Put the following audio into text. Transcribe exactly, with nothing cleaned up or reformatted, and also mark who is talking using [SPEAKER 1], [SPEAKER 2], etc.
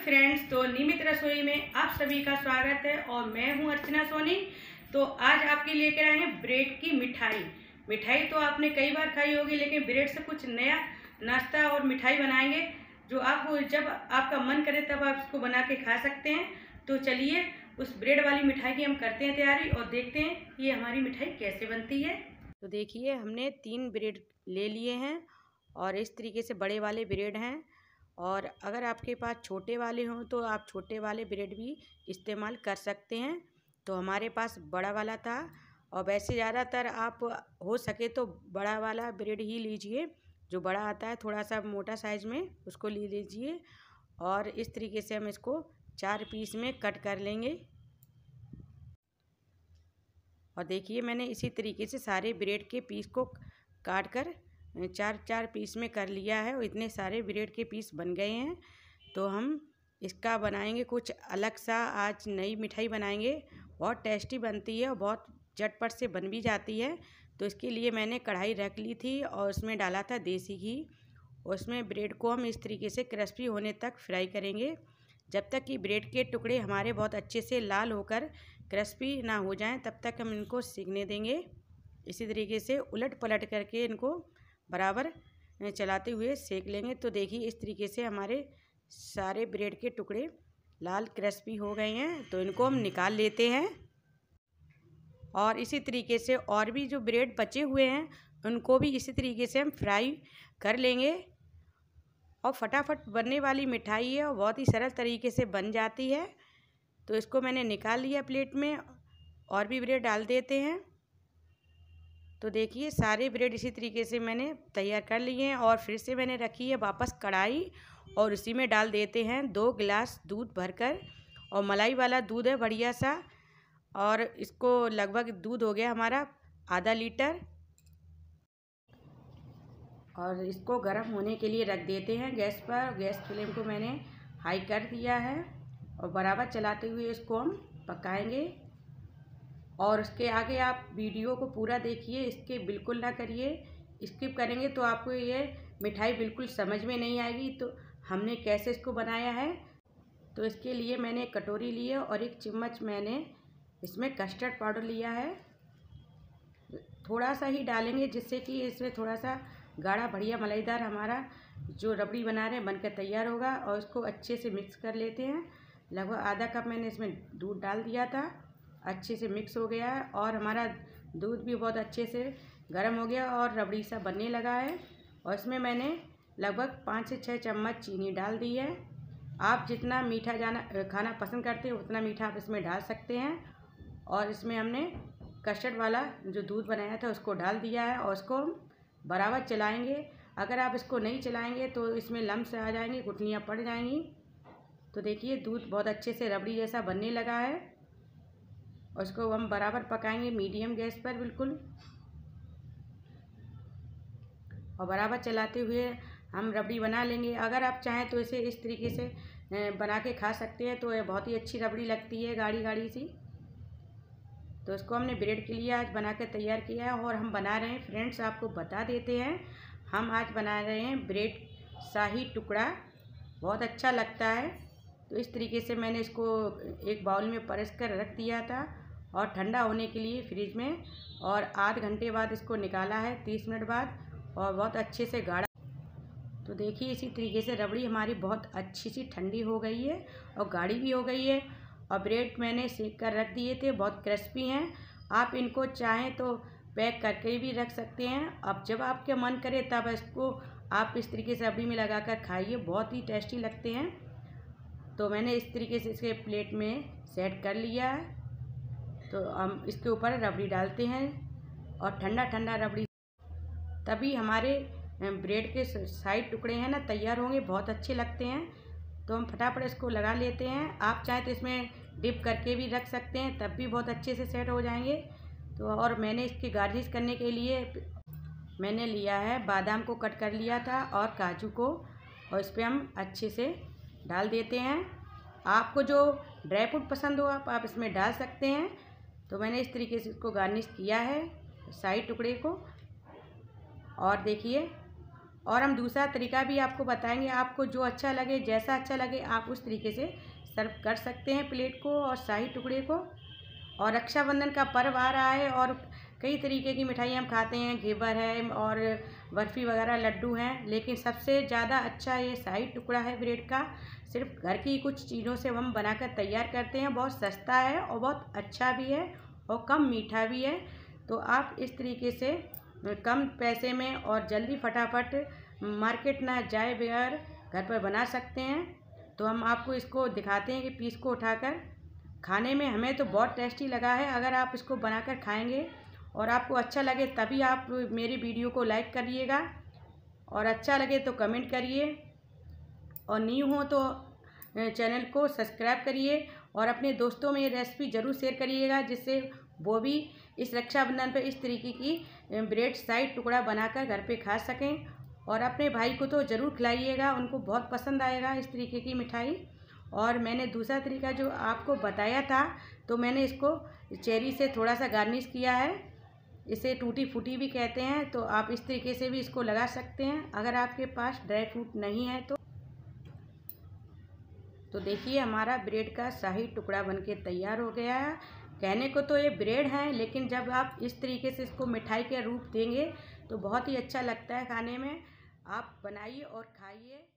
[SPEAKER 1] Friends, तो नियमित रसोई में आप सभी का स्वागत है और मैं हूं अर्चना सोनी। तो आज आपके लेकर आए हैं ब्रेड की मिठाई। मिठाई तो आपने कई बार खाई होगी, लेकिन ब्रेड से कुछ नया नाश्ता और मिठाई बनाएंगे जो आप जब आपका मन करे तब आप इसको बना के खा सकते हैं। तो चलिए उस ब्रेड वाली मिठाई की हम करते हैं तैयारी और देखते हैं ये हमारी मिठाई कैसे बनती है। तो देखिए, हमने तीन ब्रेड ले लिए हैं और इस तरीके से बड़े वाले ब्रेड हैं। और अगर आपके पास छोटे वाले हों तो आप छोटे वाले ब्रेड भी इस्तेमाल कर सकते हैं। तो हमारे पास बड़ा वाला था, और वैसे ज़्यादातर आप हो सके तो बड़ा वाला ब्रेड ही लीजिए, जो बड़ा आता है थोड़ा सा मोटा साइज़ में, उसको ले लीजिए। और इस तरीके से हम इसको चार पीस में कट कर लेंगे। और देखिए, मैंने इसी तरीके से सारे ब्रेड के पीस को काट कर चार चार पीस में कर लिया है और इतने सारे ब्रेड के पीस बन गए हैं। तो हम इसका बनाएंगे कुछ अलग सा, आज नई मिठाई बनाएंगे। बहुत टेस्टी बनती है और बहुत झटपट से बन भी जाती है। तो इसके लिए मैंने कढ़ाई रख ली थी और उसमें डाला था देसी घी। और उसमें ब्रेड को हम इस तरीके से क्रिस्पी होने तक फ्राई करेंगे, जब तक कि ब्रेड के टुकड़े हमारे बहुत अच्छे से लाल होकर क्रिस्पी ना हो जाएं, तब तक हम इनको सिकने देंगे। इसी तरीके से उलट पलट करके इनको बराबर चलाते हुए सेक लेंगे। तो देखिए, इस तरीके से हमारे सारे ब्रेड के टुकड़े लाल क्रिस्पी हो गए हैं। तो इनको हम निकाल लेते हैं। और इसी तरीके से और भी जो ब्रेड बचे हुए हैं उनको भी इसी तरीके से हम फ्राई कर लेंगे। और फटाफट बनने वाली मिठाई है और बहुत ही सरल तरीके से बन जाती है। तो इसको मैंने निकाल लिया प्लेट में, और भी ब्रेड डाल देते हैं। तो देखिए, सारे ब्रेड इसी तरीके से मैंने तैयार कर लिए हैं। और फिर से मैंने रखी है वापस कढ़ाई, और उसी में डाल देते हैं दो गिलास दूध भरकर। और मलाई वाला दूध है बढ़िया सा, और इसको लगभग दूध हो गया हमारा आधा लीटर। और इसको गर्म होने के लिए रख देते हैं गैस पर। गैस फ्लेम को मैंने हाई कर दिया है और बराबर चलाते हुए इसको हम पकाएंगे। और उसके आगे आप वीडियो को पूरा देखिए, इसके बिल्कुल ना करिए। स्किप करेंगे तो आपको ये मिठाई बिल्कुल समझ में नहीं आएगी तो हमने कैसे इसको बनाया है। तो इसके लिए मैंने एक कटोरी ली है और एक चम्मच मैंने इसमें कस्टर्ड पाउडर लिया है। थोड़ा सा ही डालेंगे, जिससे कि इसमें थोड़ा सा गाढ़ा बढ़िया मलाईदार हमारा जो रबड़ी बना रहे हैं बनकर तैयार होगा। और इसको अच्छे से मिक्स कर लेते हैं। लगभग आधा कप मैंने इसमें दूध डाल दिया था, अच्छे से मिक्स हो गया है। और हमारा दूध भी बहुत अच्छे से गर्म हो गया और रबड़ी सा बनने लगा है। और इसमें मैंने लगभग पाँच से छः चम्मच चीनी डाल दी है। आप जितना मीठा जाना खाना पसंद करते हैं उतना मीठा आप इसमें डाल सकते हैं। और इसमें हमने कस्टर्ड वाला जो दूध बनाया था उसको डाल दिया है, और उसको हम बराबर चलाएँगे। अगर आप इसको नहीं चलाएँगे तो इसमें लम्स आ जाएंगे, गुठलियाँ पड़ जाएंगी। तो देखिए, दूध बहुत अच्छे से रबड़ी जैसा बनने लगा है। और इसको हम बराबर पकाएंगे मीडियम गैस पर बिल्कुल। और बराबर चलाते हुए हम रबड़ी बना लेंगे। अगर आप चाहें तो इसे इस तरीके से बना के खा सकते हैं, तो ये बहुत ही अच्छी रबड़ी लगती है, गाढ़ी गाढ़ी सी। तो इसको हमने ब्रेड के लिए आज बना के तैयार किया है। और हम बना रहे हैं, फ्रेंड्स आपको बता देते हैं, हम आज बना रहे हैं ब्रेड शाही टुकड़ा। बहुत अच्छा लगता है। तो इस तरीके से मैंने इसको एक बाउल में परस कर रख दिया था और ठंडा होने के लिए फ्रिज में। और आध घंटे बाद इसको निकाला है, तीस मिनट बाद, और बहुत अच्छे से गाढ़ा। तो देखिए, इसी तरीके से रबड़ी हमारी बहुत अच्छी सी ठंडी हो गई है और गाढ़ी भी हो गई है। और ब्रेड मैंने सेक कर रख दिए थे, बहुत क्रिस्पी हैं। आप इनको चाहें तो पैक करके भी रख सकते हैं। अब जब आपके मन करे तब इसको आप इस तरीके से रबड़ी में लगा कर खाइए, बहुत ही टेस्टी लगते हैं। तो मैंने इस तरीके से इसके प्लेट में सेट कर लिया है। तो हम इसके ऊपर रबड़ी डालते हैं और ठंडा ठंडा रबड़ी, तभी हमारे ब्रेड के साइड टुकड़े हैं ना तैयार होंगे, बहुत अच्छे लगते हैं। तो हम फटाफट इसको लगा लेते हैं। आप चाहें तो इसमें डिप करके भी रख सकते हैं, तब भी बहुत अच्छे से सेट हो जाएंगे। तो और मैंने इसकी गार्निश करने के लिए मैंने लिया है बादाम को कट कर लिया था और काजू को, और इस पर हम अच्छे से डाल देते हैं। आपको जो ड्राई फ्रूट पसंद हो आप, आप इसमें डाल सकते हैं। तो मैंने इस तरीके से इसको गार्निश किया है साइड टुकड़े को। और देखिए, और हम दूसरा तरीका भी आपको बताएंगे, आपको जो अच्छा लगे, जैसा अच्छा लगे आप उस तरीके से सर्व कर सकते हैं प्लेट को और शाही टुकड़े को। और रक्षाबंधन का पर्व आ रहा है और कई तरीके की मिठाई हम खाते हैं, घेवर है और बर्फ़ी वगैरह, लड्डू हैं, लेकिन सबसे ज़्यादा अच्छा ये शाही टुकड़ा है ब्रेड का। सिर्फ घर की कुछ चीज़ों से हम बनाकर तैयार करते हैं, बहुत सस्ता है और बहुत अच्छा भी है और कम मीठा भी है। तो आप इस तरीके से कम पैसे में और जल्दी फटाफट मार्केट ना जाए बगैर घर पर बना सकते हैं। तो हम आपको इसको दिखाते हैं कि पीस को उठाकर। खाने में हमें तो बहुत टेस्टी लगा है। अगर आप इसको बनाकर खाएंगे और आपको अच्छा लगे तभी आप मेरी वीडियो को लाइक करिएगा और अच्छा लगे तो कमेंट करिए और न्यू हो तो चैनल को सब्सक्राइब करिए और अपने दोस्तों में ये रेसिपी ज़रूर शेयर करिएगा, जिससे वो भी इस रक्षाबंधन पर इस तरीके की ब्रेड शाही टुकड़ा बनाकर घर पे खा सकें। और अपने भाई को तो ज़रूर खिलाइएगा, उनको बहुत पसंद आएगा इस तरीके की मिठाई। और मैंने दूसरा तरीका जो आपको बताया था, तो मैंने इसको चेरी से थोड़ा सा गार्निश किया है, इसे टूटी फूटी भी कहते हैं। तो आप इस तरीके से भी इसको लगा सकते हैं अगर आपके पास ड्राई फ्रूट नहीं है तो। तो देखिए हमारा ब्रेड का शाही टुकड़ा बनके तैयार हो गया है। कहने को तो ये ब्रेड है, लेकिन जब आप इस तरीके से इसको मिठाई के रूप देंगे तो बहुत ही अच्छा लगता है खाने में। आप बनाइए और खाइए।